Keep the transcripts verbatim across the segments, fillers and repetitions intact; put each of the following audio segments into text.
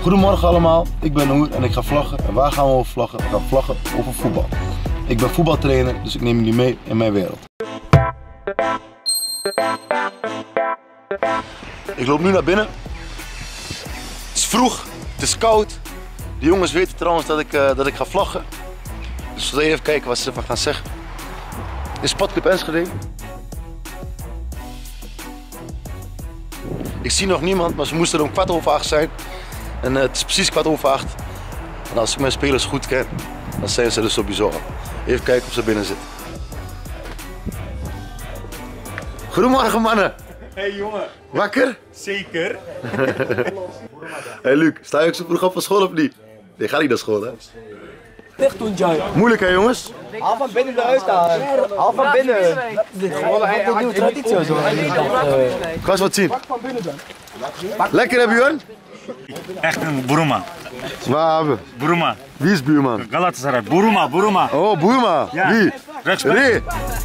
Goedemorgen allemaal, ik ben Noer en ik ga vlaggen. En waar gaan we over vlaggen? We gaan vlaggen over voetbal. Ik ben voetbaltrainer, dus ik neem jullie mee in mijn wereld. Ik loop nu naar binnen. Het is vroeg, het is koud. De jongens weten trouwens dat ik, uh, dat ik ga vlaggen. Dus we zullen even kijken wat ze ervan gaan zeggen. Dit is Sportclub Enschede. Ik zie nog niemand, maar ze moesten er om kwart over acht zijn. En uh, het is precies kwart over acht. En als ik mijn spelers goed ken, dan zijn ze dus op bizar. Even kijken of ze binnen zitten. Goedemorgen mannen. Hey jongen. Wakker? Zeker. Hey Luc, sta je ook zo vroeg op van school of niet? Nee, ga niet naar school hè? Dicht doen, Jai. Moeilijk hè jongens? Haal van binnen eruit halen. Haal van binnen. Wat doet niet zo zo. Ga eens wat zien. Lekker hè Björn? Echt een Buruma. Waar hebben we? Buruma. Wie is buurman? Galatasaray. Buruma, Buruma. Oh, Buruma. Ja. Wie? Rechtsback. Ree.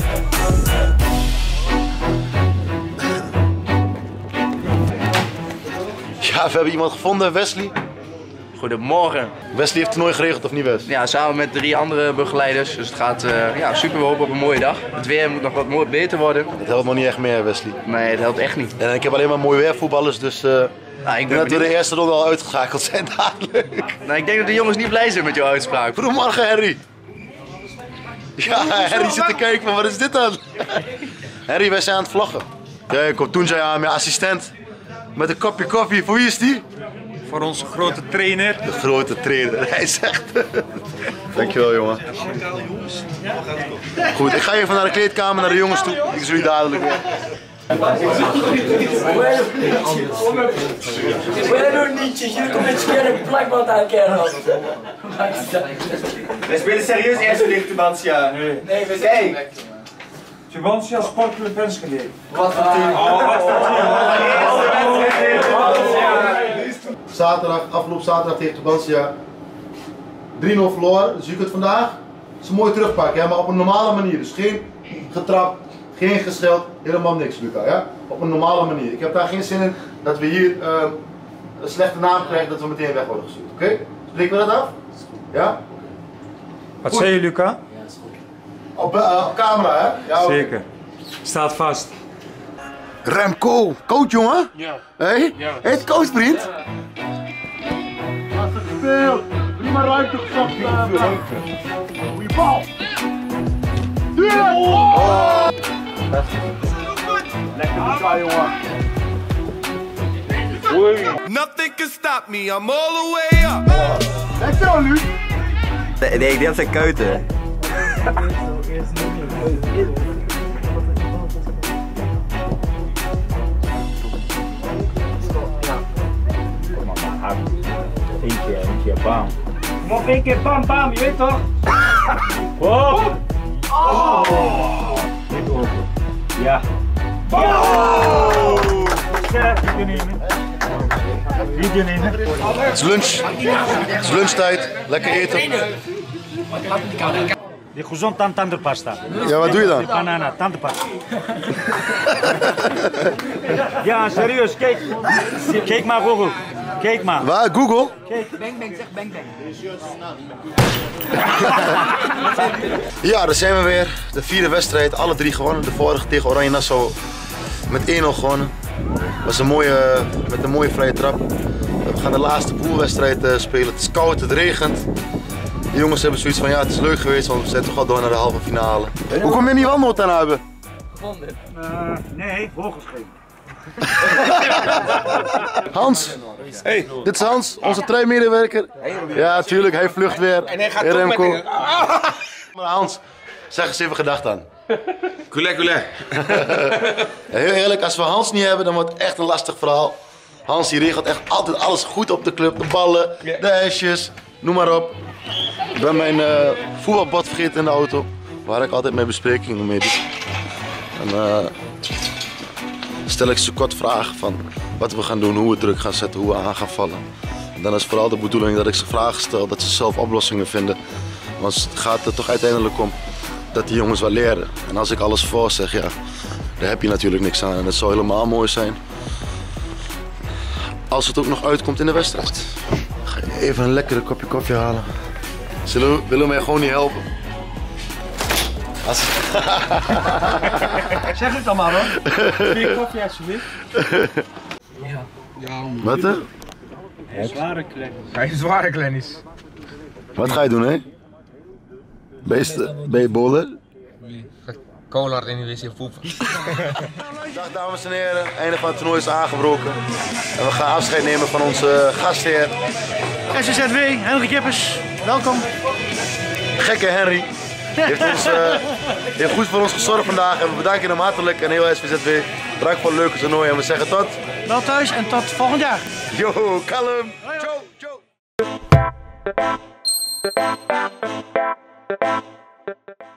Ja, we hebben iemand gevonden, Wesley. Goedemorgen. Wesley heeft het toernooi geregeld, of niet Wes? Ja, samen met drie andere begeleiders. Dus het gaat uh, ja, super, we hopen op een mooie dag. Het weer moet nog wat mooi beter worden. Dat helpt nog niet echt meer, Wesley. Nee, het helpt echt niet. En ik heb alleen maar mooie weervoetballers, dus uh, Nou, ik ik ben denk dat we benieuwd. de eerste ronde al uitgeschakeld zijn dadelijk. Nou, ik denk dat de jongens niet blij zijn met jouw uitspraak. Goedemorgen, Harry. Ja, Harry zit te kijken van wat is dit dan? Harry, wij zijn aan het vlaggen. Kijk, kom toen zei aan mijn assistent met een kopje koffie. Voor wie is die? Voor onze grote trainer. De grote trainer, hij zegt. Dankjewel jongen. Goed, ik ga even naar de kleedkamer, naar de jongens toe. Ik zie jullie dadelijk weer. Bueno, nietjes, jullie komen met scheren plakband aan kerel. Wij spelen serieus eerste licht Tubantia. Nee, we zijn Tubantia Sportclub Enschede. wat voor team. Zaterdag, afgelopen zaterdag tegen Tubantia drie nul verloren. Dus je kunt vandaag ze mooi terugpakken, hè? Maar op een normale manier. Dus geen getrapt, geen gescheld, helemaal niks Luca. Ja? Op een normale manier. Ik heb daar geen zin in dat we hier uh, een slechte naam krijgen dat we meteen weg worden gestuurd. Oké? Okay? Spreken we dat af? Ja? Wat zei je, Luca? Op, uh, op camera hè? Ja, okay. Zeker. Staat vast. Remco, coach jongen? Ja. Hé? Hey? Ja. Heet coach vriend? Lastig gespeeld. Prima ruimte gezocht. Goeie bal. Ja! Oh! Lekker bezig jongen. Nothing can stop me, I'm all the way up. Lekker dan Luc. Nee, nee, ik denk dat zijn kuiten. Eén keer, één keer, bam. Nog één keer, bam, bam, je weet toch? Hop! Oh! Niet open. Ja. Oh! Video nemen. Video nemen. Het is lunch. Het is lunchtijd. Lekker eten. Die gezond aan tandenpasta. Ja, wat doe je dan? Banana, tandenpasta. Ja, serieus, kijk. Kijk maar, Google. Kijk maar. Waar? Google? Bang bang, zeg bang bang. Ja, daar zijn we weer. De vierde wedstrijd, alle drie gewonnen. De vorige tegen Oranje Nassau met één nul gewonnen. Was een mooie, met een mooie vrije trap. We gaan de laatste poolwedstrijd uh, spelen. Het is koud, het regent. De jongens hebben zoiets van ja, het is leuk geweest, want we zijn toch al door naar de halve finale. Hoe kom je niet wandelen aan hebben? Gevonden. Uh, nee, voorgeschreven. Hans, hey. Dit is Hans, onze treinmedewerker. Ja, tuurlijk, hij vlucht weer. En hij gaat hey, toch Remco. met... Maar Hans, zeg eens even gedacht aan. Coulé, coulé. Heel eerlijk, als we Hans niet hebben, dan wordt het echt een lastig verhaal. Hans die regelt echt altijd alles goed op de club. De ballen, de hesjes, noem maar op. Ik ben mijn uh, voetbalbad vergeten in de auto, waar ik altijd mijn besprekingen mee doe. En, uh, stel ik ze kort vragen van wat we gaan doen, hoe we druk gaan zetten, hoe we aan gaan vallen. En dan is vooral de bedoeling dat ik ze vragen stel, dat ze zelf oplossingen vinden. Want het gaat er toch uiteindelijk om dat die jongens wel leren. En als ik alles voor zeg, ja, daar heb je natuurlijk niks aan. En het zou helemaal mooi zijn als het ook nog uitkomt in de wedstrijd. even een lekkere kopje koffie halen. Zullen we, willen we mij gewoon niet helpen? Als... Zeg het dan maar hoor. Vier koffie alsjeblieft. Wat hè? Zware klek. Geen zware klennies. Wat ga je doen hè? Ben je, ben je bollen? Cola in de wc poepen. Dag dames en heren, het einde van het toernooi is aangebroken. En we gaan afscheid nemen van onze gastheer. S Z W, Henry Kippers, welkom. Gekke Henry. Die heeft, ons, uh, die heeft goed voor ons gezorgd vandaag en we bedanken hem hartelijk en heel S V Z W. Bedankt voor het leuke toernooi en we zeggen tot... Wel thuis en tot volgend jaar. Yo, kalm. Ciao, ciao.